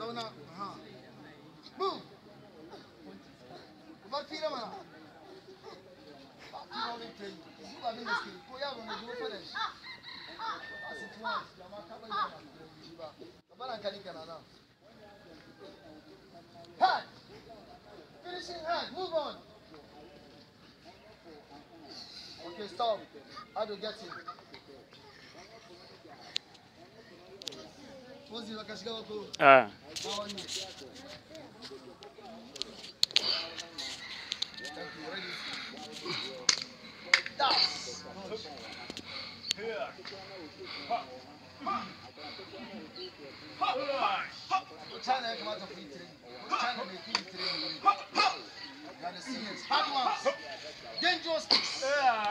zauna ha move bar fira mana ba ki wani play su abin da suke ko yaro ne zuwa fada shi a su tuwa amma ka bai da shi ba kamar an kali kana nan hand finishing hand move on okay stop how to get him Pozi wakashika wako. Ah. Thank you. Ready? Das. Here. China come out of free training. China make free training. You are the seniors. Hard ones. Dangerous kicks.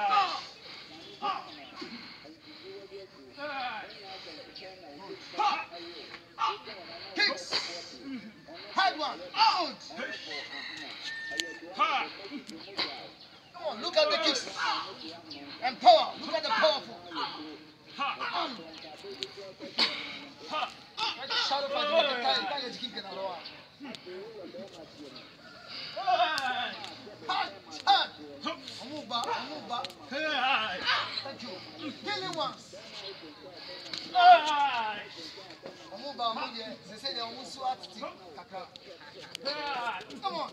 Kicks. Hard one. Out. Come on, look at the kicks. And power. Look at the powerful. Shadow fight. Keep getting out. Hard. Move back. Thank you. Killing once. Move back. They say they almost so hard to take. Come on.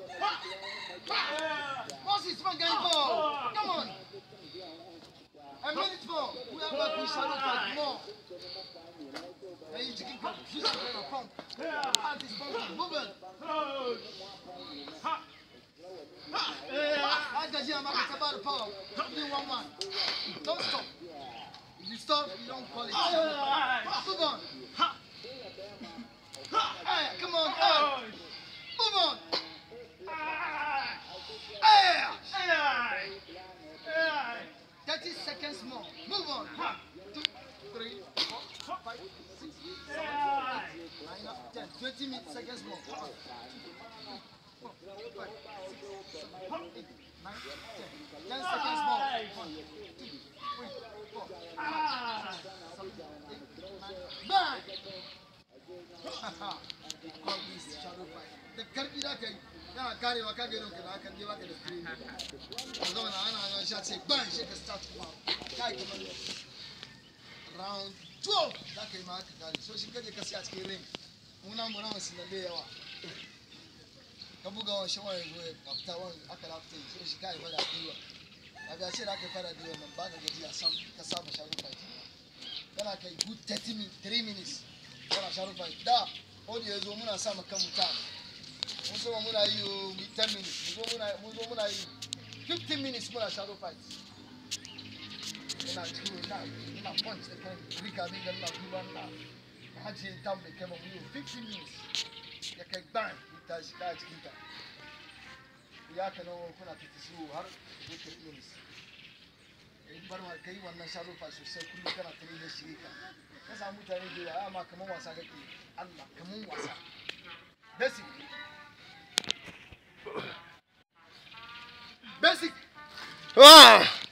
Moses, man, get ball. Come on. A minute more. We have got to shadow fight more. And you keep come. Hand is pumping. Moving. About the power. Do 1-1. Don't stop. If you stop, you don't call it. Move on. Hey, come on. Hey. Move on. Hey. 30 seconds more. Move on. 2, 3, 4, 5, 6, 7, 8, 9, 10. 20 seconds more. 4, 5, 6, 7, 8, 9, 10. 10 seconds more. 1, 2, 3, 4, 5, 6, 7, 8, 9. Bang! They call this shadow fight. The karfi da kai yana karewa ka ga irin kana kan je baka da screen. Ka zama ana shot sai bang sai ka start kuma. Kai kuma round 12 da kai ma ka kare. So shi kaje ka sai a cikin ring. Muna wasu da yawa. Ka buga wa shawara goye after one aka lafta so shi kai bada diwa. Daga ce da aka fara diwa nan ba ka gaji a sam ka saba shadow fight. Kana kai good 3 minutes. Kana shadow fight. Da audio yazo muna sa maka mutane. Mun so muna yi 10 minutes. Mun zo muna yi 15 minutes muna shadow fight. Ina ciwo ina punch da kan rika min da na duba na. Haji tam da kai mu 15 minutes. Ya kai bang ta shi ka cikin ta. Ya kana kuna tafi har 15 minutes. Bar ma kai wannan shadow fight sosai kullum kana tare da shi ka samu mutane da yawa amma kaman wasa kake Allah kaman wasa basic